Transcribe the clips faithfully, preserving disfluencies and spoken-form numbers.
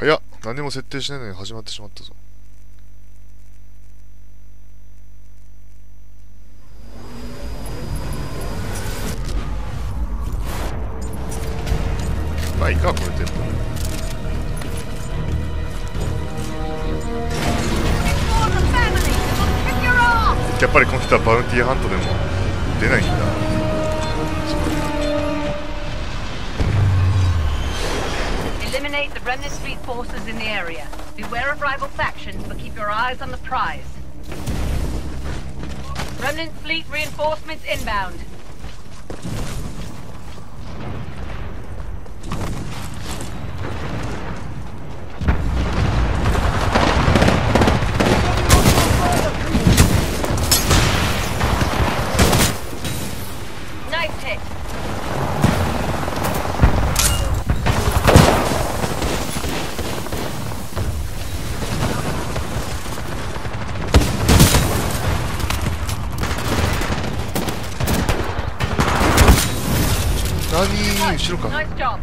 早っ。何も設定しないのに始まってしまったぞ。まあいいか、これ全部。やっぱりこの人はバウンティーハントでも出ないんだ。 Eliminate the Remnant Fleet forces in the area. Beware of rival factions, but keep your eyes on the prize. Remnant Fleet reinforcements inbound. Nice hit. Nani? 後ろか。 Nice job.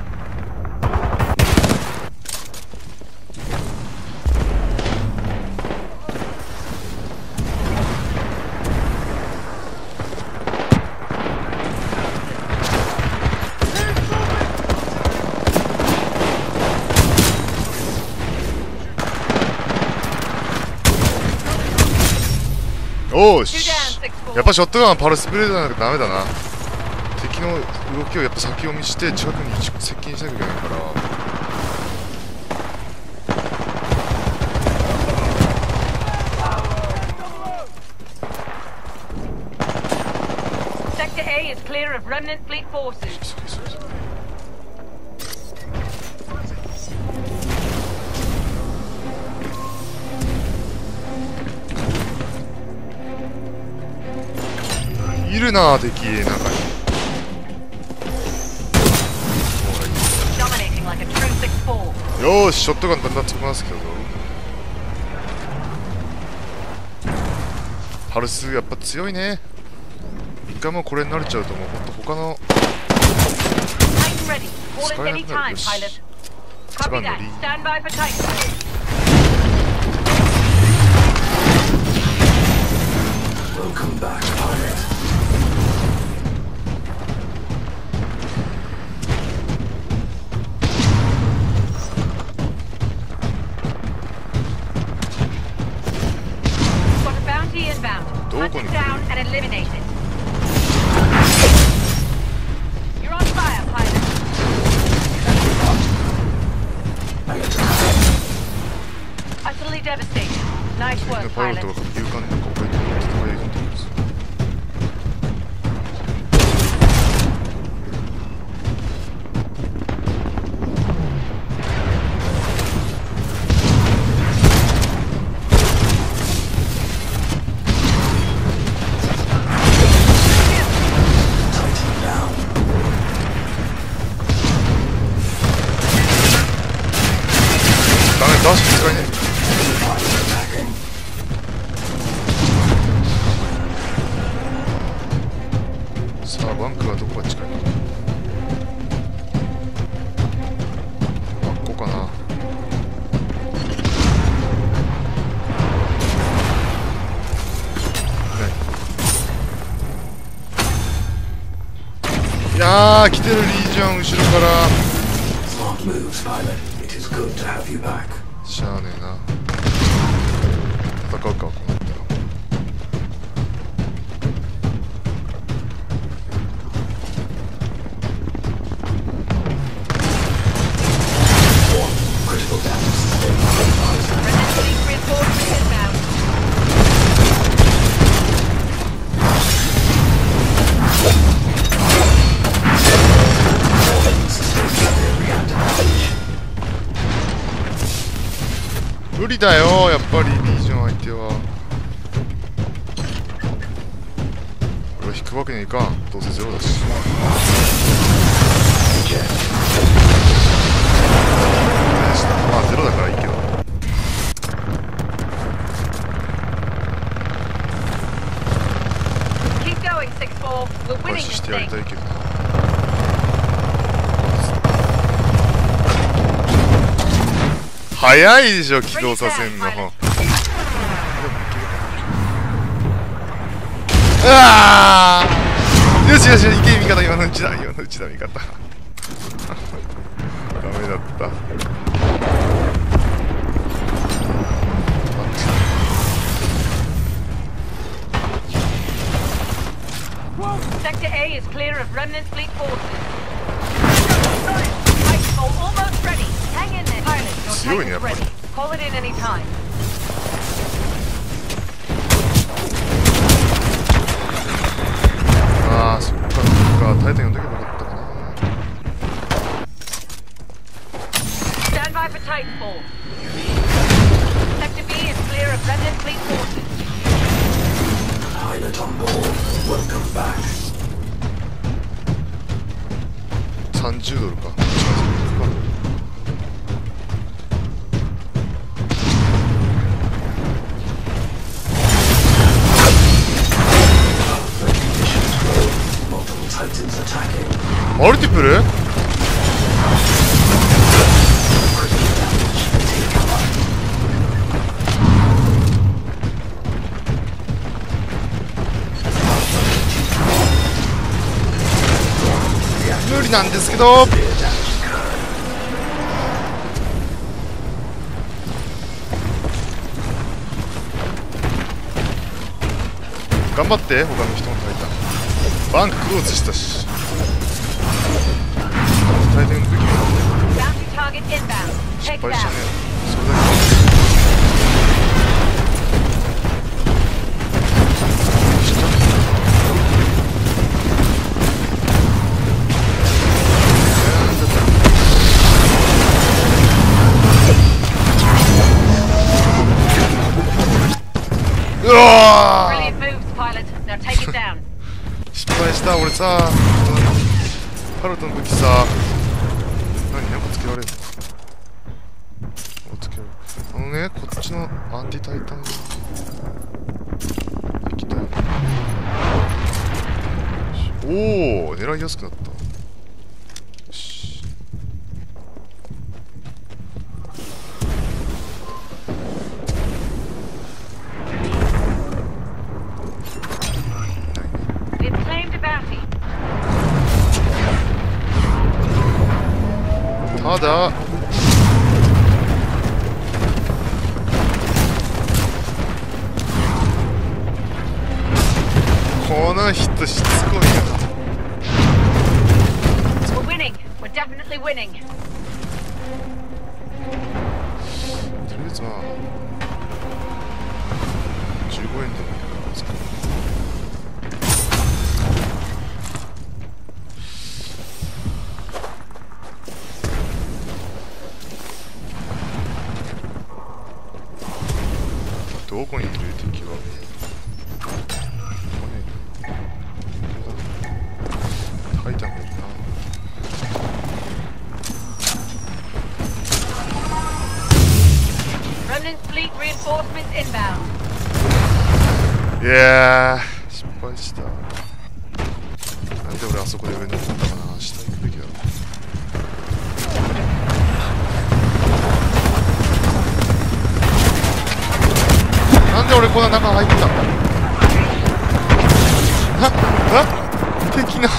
おーし。やっぱショットガンはパルスプレーじゃなきゃダメだな。敵の動きをやっぱ先読みして近くに接近しなきゃいけないから。 Sector A is clear of Remnant Fleet forces. いるなぁ、敵中に。よーし、ショットガンだんだんつきますけど。パルスやっぱ強いね。一回もうこれに慣れちゃうともうほんと他の使えなくなる。よし、一番のリーどこに来る？パイロットが勇敢になんか置かれてるのを戦い込んでるんですよ。ダメ、ダッシュ使えねえ。バンクはどこが近いの？あ、ここかな。いやー、来てるリージョン後ろから。しゃあねえな。戦うか、こうなったら。無理だよ、やっぱりリージョン相手は。俺は引くわけにはいかん。どうせゼロだし。まあゼロだからいいけど。回収してやりたいけどな。 早いでしょ起動させんの。うわー、よしよし、いけ味方、今のうちだ、今のうちだ味方。ダメだった。 Sector A is clear of remnant fleet forces. Lightfall almost ready. Hang in there, pilot. Your tank is ready. Call it in any time. ああ、そっかそっか、タイタン呼んどけばよかったかな。 Stand by for Titanfall. Sector B is clear of remnant fleet forces. Pilot on board. Welcome back. さんじゅうドルか。マルティプル？無理なんですけど。頑張って他の人もタイタン。バンククローズしたし。大変の時も失敗したね。それだけうわー失敗した。俺さパルトの時さ、何なんかつけられるの？つけられる。あのね、こっちのアンティタイタン行きたい。おお、狙いやすくなった。よし。ただこの人しつこいな。 We're winning. We're definitely winning. とりあえずまあじゅうごえんでもいいから使う。どこにいる敵は？タイタンがいるな。いやー、失敗した。なんで俺あそこで上に乗ったかな。下に行くべきだろ。なんで俺こんな中入ったんだ。はっ敵の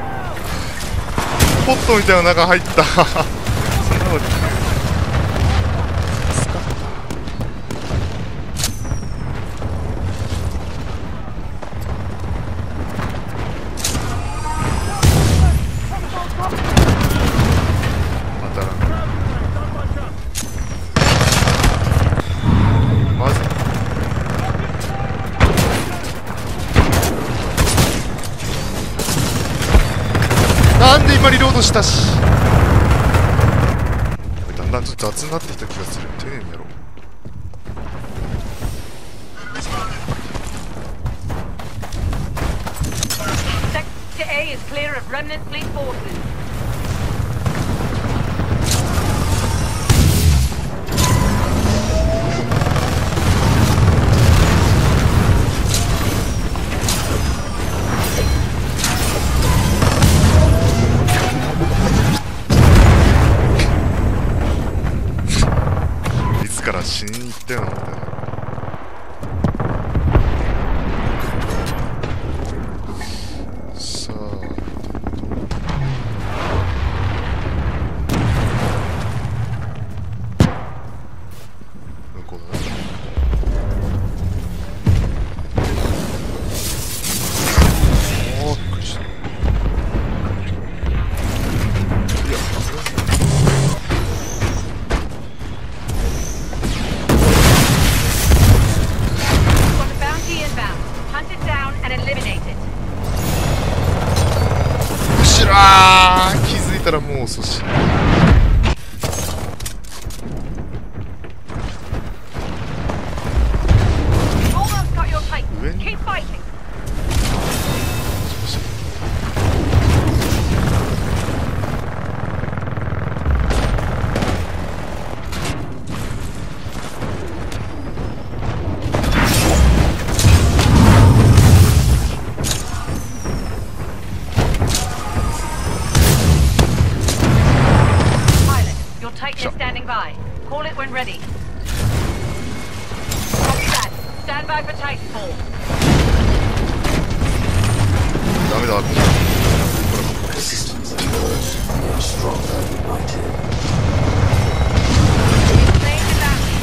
ポットみたいな中入った。そんなことなんで今リロードしたし。だんだんちょっと雑になってきた気がする。丁寧にやろう。 Sector A is clear of remnant fleet forces. から死にに行ったようなもんだよ。さあ向こうだね。おー、びっくりした。いや、後ろー、気づいたらもう遅し。上に Standing by. Call it when ready. Copy that. Stand by for Titanfall. ダメだ。 Systems at first, are stronger united. Plane to landing.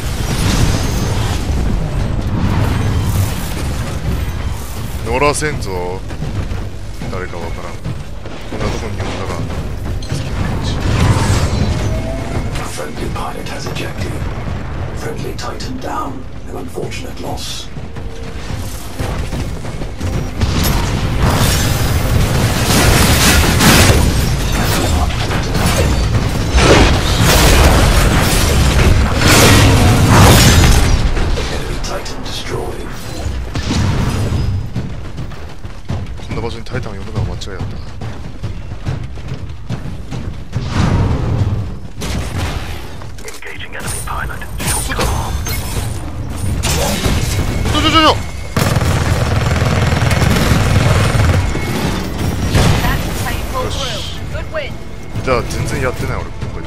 乗らせんぞ。誰かわからん。こんなとこに呼んだが好きな感じ。 Friendly pilot has ejected. Friendly Titan down. An unfortunate loss. Enemy Titan destroyed. こんな場所にタイタンを呼ぶのは間違いだったな。ちょちょちょちょ。よし。じゃあ全然やってない俺本当に。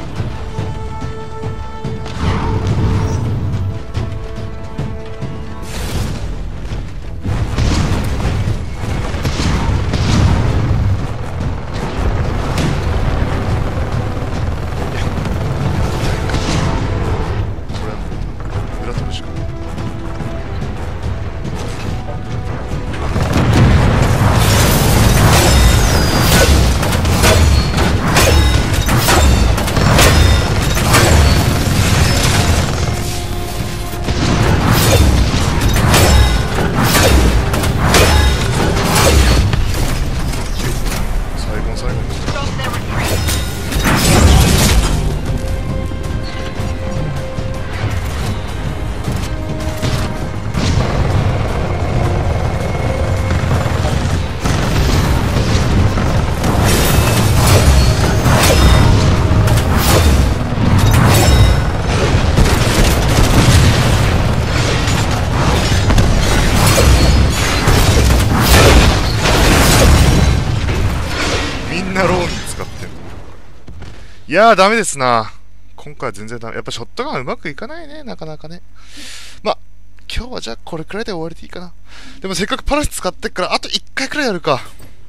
これはもう裏取るしかない。いやーダメですな。今回は全然ダメ。やっぱショットガンうまくいかないね、なかなかね。まあ今日はじゃあこれくらいで終わりでいいかな。でもせっかくパラス使ってっからあといっかいくらいやるか。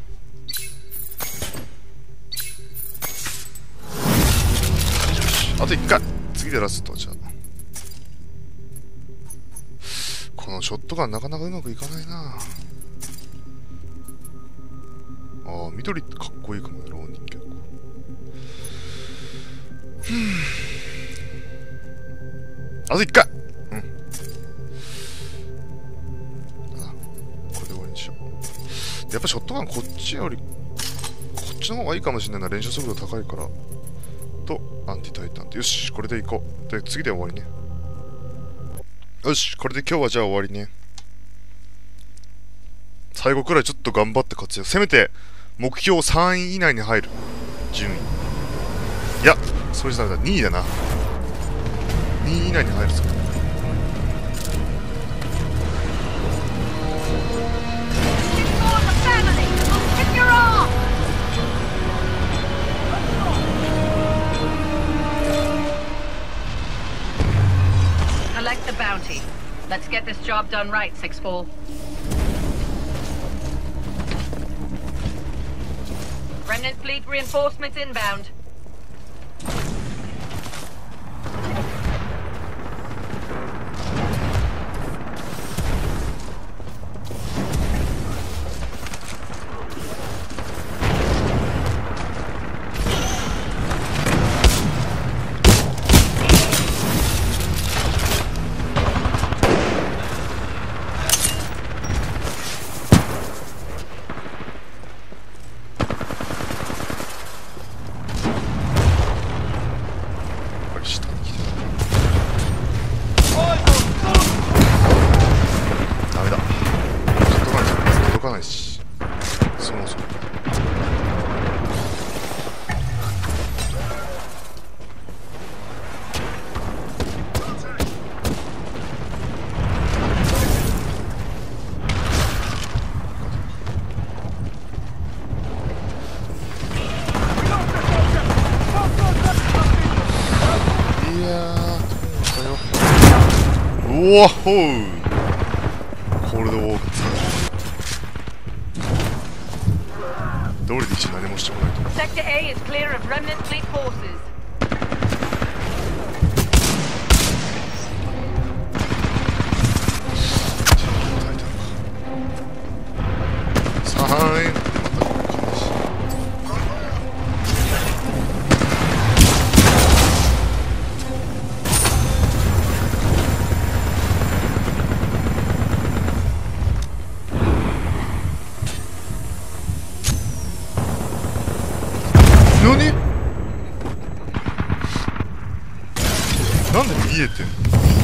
あといっかい。次でラスト。じゃあこのショットガンなかなかうまくいかないな。ああ緑ってかっこいいかもね、浪人結構。あといっかい。うん。あ、これで終わりにしよう。やっぱショットガンこっちよりこっちの方がいいかもしれないな。連射速度高いからとアンティタイタン。よしこれでいこう。で次で終わりね。よしこれで今日はじゃあ終わりね。最後くらいちょっと頑張って活躍。せめて目標さんい以内に入る順位。いやそれじゃダメだ。にいだな。にい以内に入るぞ。 collect the bounty. Let's get this job done right, Sixfall. Remnant fleet reinforcements inbound. おおほうコールドウォーク通りで一緒に何もしてこないと。 Sector A is clear of remnant fleet forces. さあはいなんで見えてん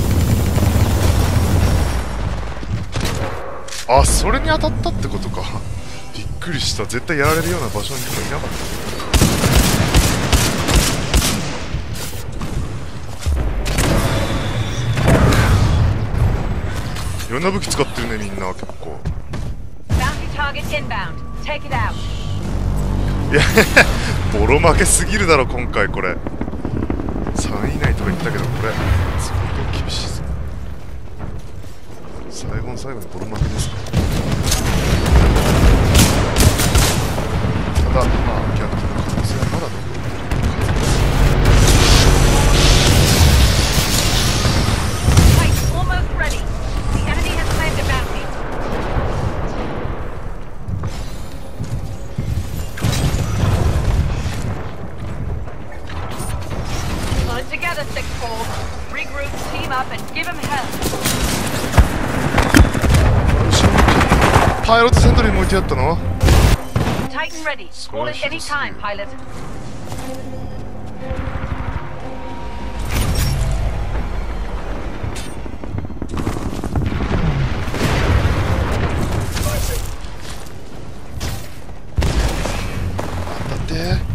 の。あ、それに当たったってことか。びっくりした。絶対やられるような場所にいなかった。いろんな武器使ってるねみんな結構。いやボロ負けすぎるだろ今回これ。さんい以内とか言ったけどこれ相当厳しいぞ。最後の最後にボロ負けですね。ただまあ逆の可能性はまだ残ってる。 Together, Sixfall. Regroup, team up, and give him hell. パイロットセントリーも置いてあったの Titan ready. Call it any time, pilot. だって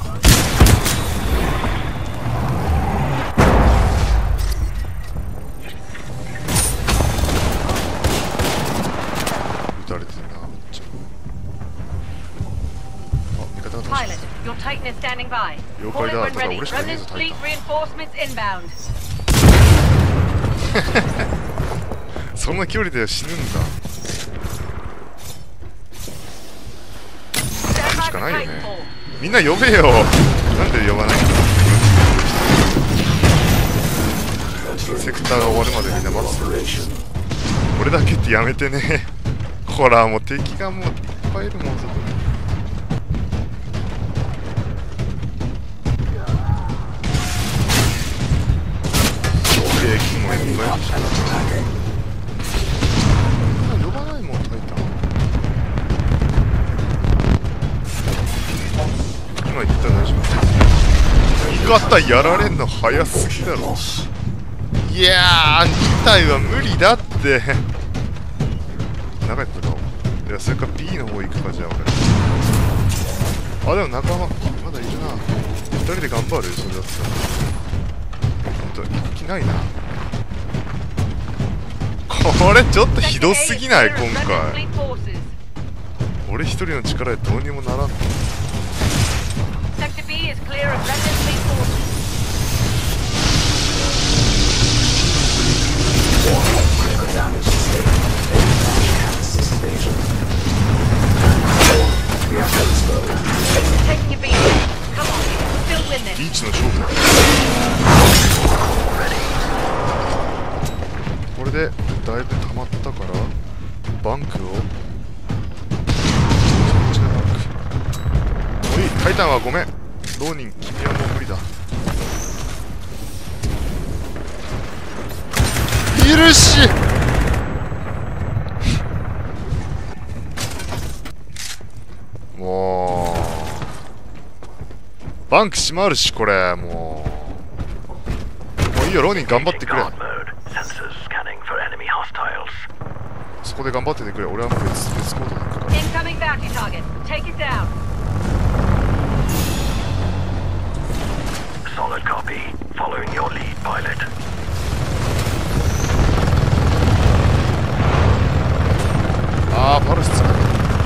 Pilot, your Titan is standing by. Call it when ready. Remnant fleet reinforcements inbound. そんな距離で死ぬんだ。しかないよね。みんな呼べよ。なんで呼ばないの。セクターが終わるまでみんな待つ。俺だけってやめてね。ほらもう敵がもういっぱいいるもんそこに。もういっぱい呼ばないもんタイタン。今言ったら大丈夫。味方やられんの早すぎだろ。いやーに体は無理だって。長いことか。いやそれか B の方行くかじゃあ俺。あでも仲間まだいるな。ふたりで頑張るそれだったら。ほんと行く気ないな。これちょっとひどすぎない今回。俺一人の力でどうにもならんの。 だいぶ溜まったからバンクをこっちのバンク。おいタイタンはごめん、浪人君はもう無理だ。いるしもうバンク閉まるし、これもうもういいよ、浪人頑張ってくれ。そこで頑張っててくれ。俺はもう別別コードに行くから。 Incoming bounty target. Take it down. Solid copy. Following your lead, pilot. あーパルス使う。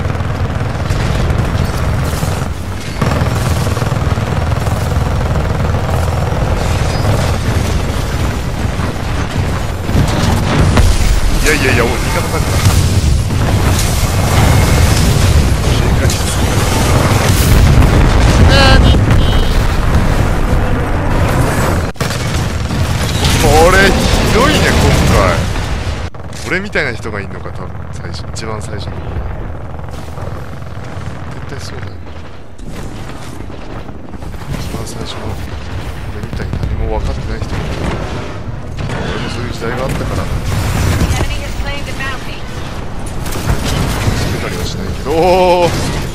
いやいやいや、もう味方だからこれひどいね今回。俺みたいな人がいんのか、多分最初、一番最初に。絶対そうだよ。一番最初の俺みたいに何も分かってない人がいる。俺もそういう時代があったから決めたりはしないけど。おー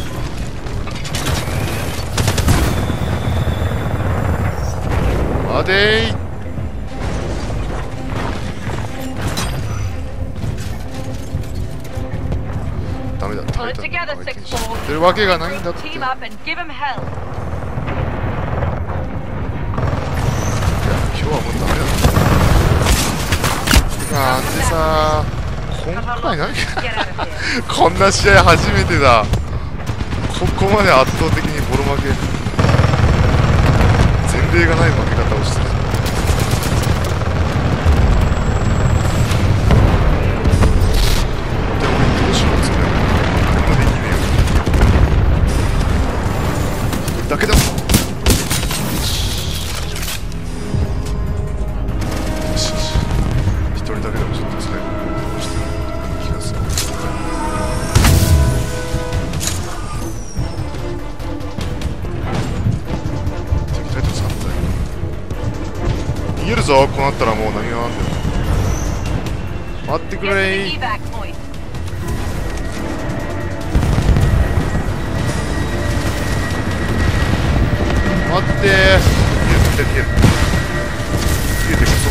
待てー。ダメだ、タイタンの相手にしてるわけがないんだって。いや、今日はもうダメだ。なんでさ今回何こんな試合初めてだ。ここまで圧倒的にボロ負け、前例がない負け方をしてる。で俺どうしようつくれ何もできねえよだけでも一人だけでもちょっと最後こうしてる気がする。敵タイトルさん体逃げるぞ。こうなったらもう何がなんだよ。待ってくれー。待ってー。逃げて逃げる逃げる逃げてくぞ。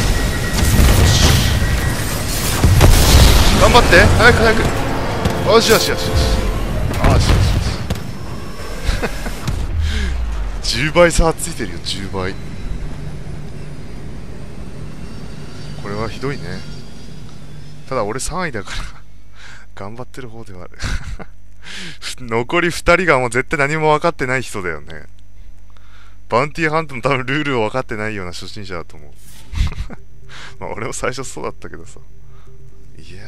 頑張って早く早く。よしよしよしよし。あーしよしよしじゅうばい差ついてるよ。じゅうばい。これはひどいね。ただ俺さんいだから頑張ってる方ではある残りふたりがもう絶対何も分かってない人だよね。バウンティーハントも多分ルールを分かってないような初心者だと思うまあ俺も最初そうだったけどさ。いや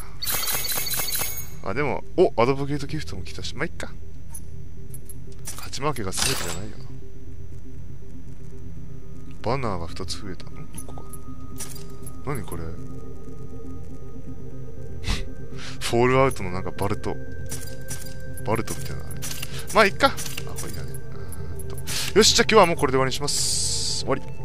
ー、あでもおアドボケートギフトも来たし、まあいっか。勝ち負けが全てじゃないよな。バナーがふたつ増えたの。いっこか。何これフォールアウトのなんかバルトバルトみたいなあれ。まあいっか。あこれいいやね。よし、じゃあ今日はもうこれで終わりにします。終わり。